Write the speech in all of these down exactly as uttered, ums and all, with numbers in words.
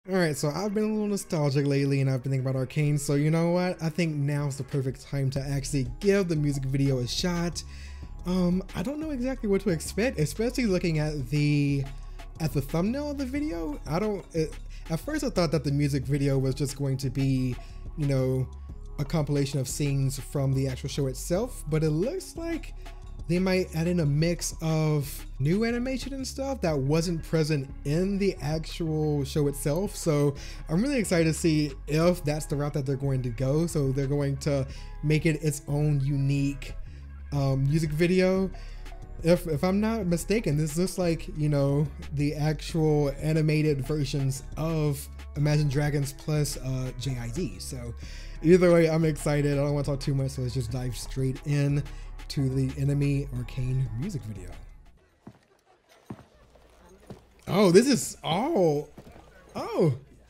All right, so I've been a little nostalgic lately and I've been thinking about Arcane. So you know what? I think now's the perfect time to actually give the music video a shot. Um, I don't know exactly what to expect, especially looking at the at the thumbnail of the video. I don't, it, at first I thought that the music video was just going to be, you know, a compilation of scenes from the actual show itself, but it looks like they might add in a mix of new animation and stuff that wasn't present in the actual show itself. So I'm really excited to see if that's the route that they're going to go. So they're going to make it its own unique um, music video. If, if I'm not mistaken, this looks like, you know, the actual animated versions of Imagine Dragons plus uh, J I D. So either way, I'm excited. I don't want to talk too much, so let's just dive straight in to the Enemy Arcane music video. Oh, this is all. Oh.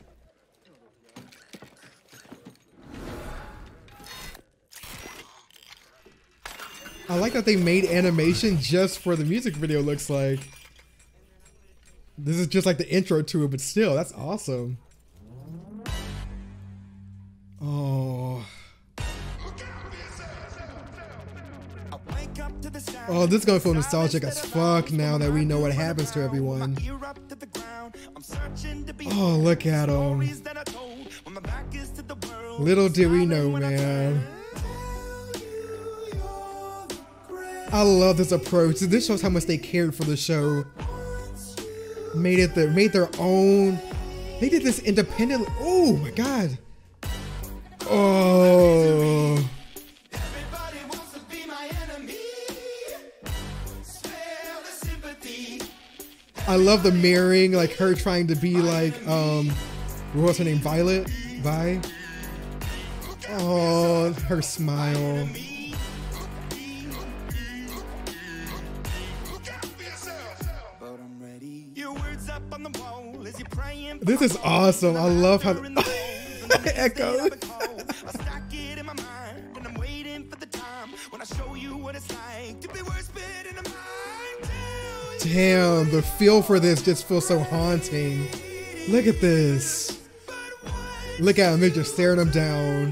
I like that they made animation just for the music video, looks like. This is just like the intro to it, but still, that's awesome. Oh. Oh, this is gonna feel nostalgic as fuck now that we know what happens to everyone. Oh, look at him. Little did we know, man. I love this approach. This shows how much they cared for the show. Made it their, made their own. They did this independently. Oh my god. Oh. I love the mirroring, like her trying to be like, um, what was her name? Violet? Vi? Oh, her smile. This is awesome. I love how echo. Damn, the feel for this just feels so haunting. Look at this. Look at him, they're just staring him down.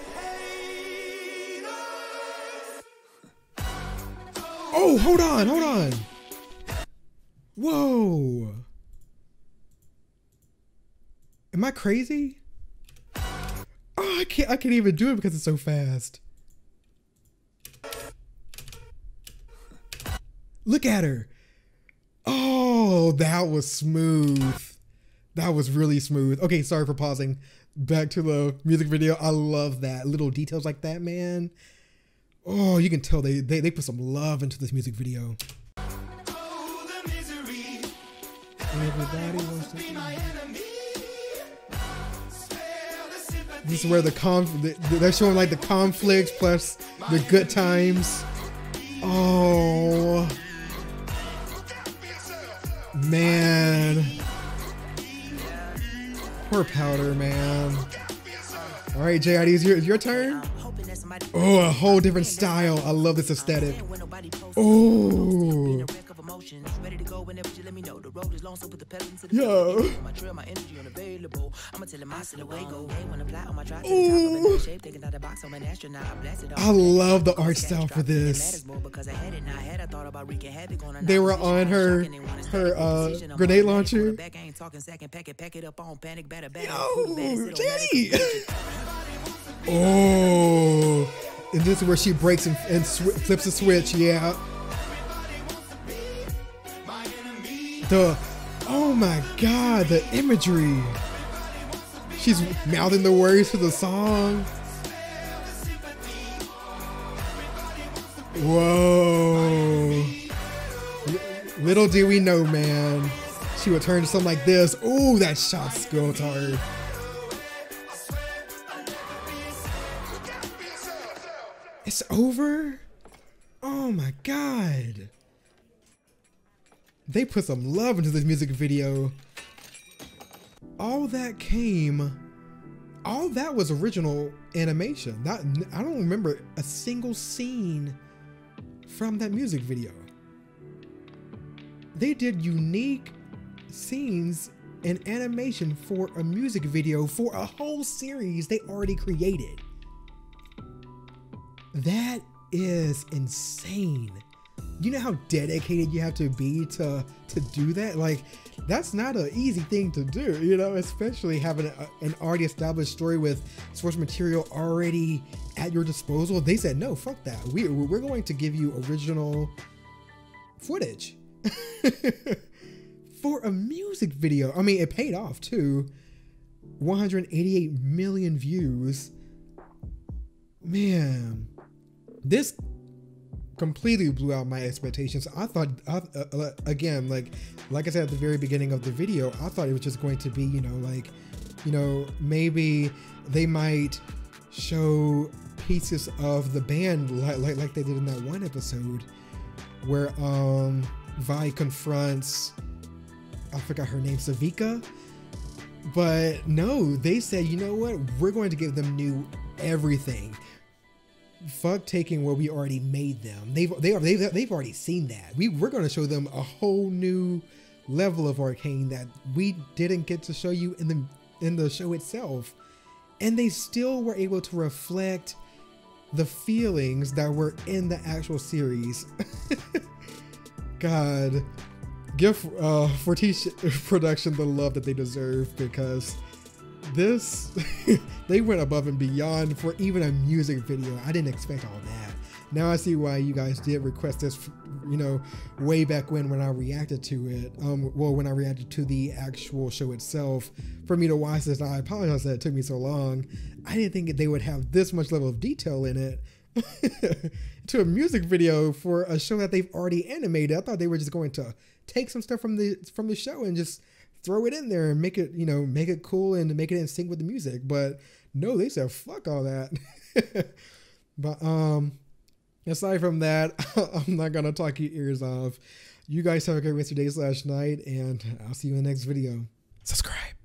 Oh, hold on, hold on. Whoa. Am I crazy? Oh, I can't I can't even do it because it's so fast. Look at her. Oh, that was smooth. That was really smooth. Okay, sorry for pausing. Back to the music video. I love that. Little details like that, man. Oh, you can tell they, they, they put some love into this music video. Oh, the misery. Everybody wants to be my enemy. This is where the conf they're showing like the conflicts plus the good times. Oh. Man. Poor Powder, man. All right, J I D, is your, is your turn? Oh, a whole different style. I love this aesthetic. Oh. Yo. Ooh. I love the art style for this. They were on her her uh, grenade launcher. Yo, Jenny. Oh, and this is where she breaks and, and flips the switch. Yeah. The, oh my god, the imagery. She's mouthing the words to the song. Whoa. Little do we know, man. She would turn to something like this. Ooh, that shot's goes hard. It's over? Oh my god. They put some love into this music video. All that came, all that was original animation. That, I don't remember a single scene from that music video. They did unique scenes an animation for a music video for a whole series they already created. That is insane. You know how dedicated you have to be to to do that? Like, that's not an easy thing to do, you know, especially having a, an already established story with source material already at your disposal. They said, no, fuck that. We, we're going to give you original footage for a music video. I mean, it paid off too. one hundred eighty-eight million views. Man, this completely blew out my expectations. I thought, uh, uh, again, like, like I said at the very beginning of the video, I thought it was just going to be, you know, like, you know, maybe they might show pieces of the band like, like, like they did in that one episode where um, Vi confronts, I forgot her name, Savika. But no, they said, you know what? We're going to give them new everything. Fuck taking what we already made them. They've they are they've, they've already seen that. We we're going to show them a whole new level of Arcane that we didn't get to show you in the in the show itself. And they still were able to reflect the feelings that were in the actual series. God, give uh, Fortiche production the love that they deserve, because this, they went above and beyond for even a music video. I didn't expect all that. Now I see why you guys did request this, you know, way back when, when I reacted to it. Um, well, when I reacted to the actual show itself, for me to watch this, I apologize that it took me so long. I didn't think that they would have this much level of detail in it to a music video for a show that they've already animated. I thought they were just going to take some stuff from the from the show and just throw it in there and make it, you know, make it cool and make it in sync with the music. But no, they said fuck all that. But um aside from that, I'm not gonna talk your ears off. You guys have a great rest of your day slash night, and I'll see you in the next video. Subscribe.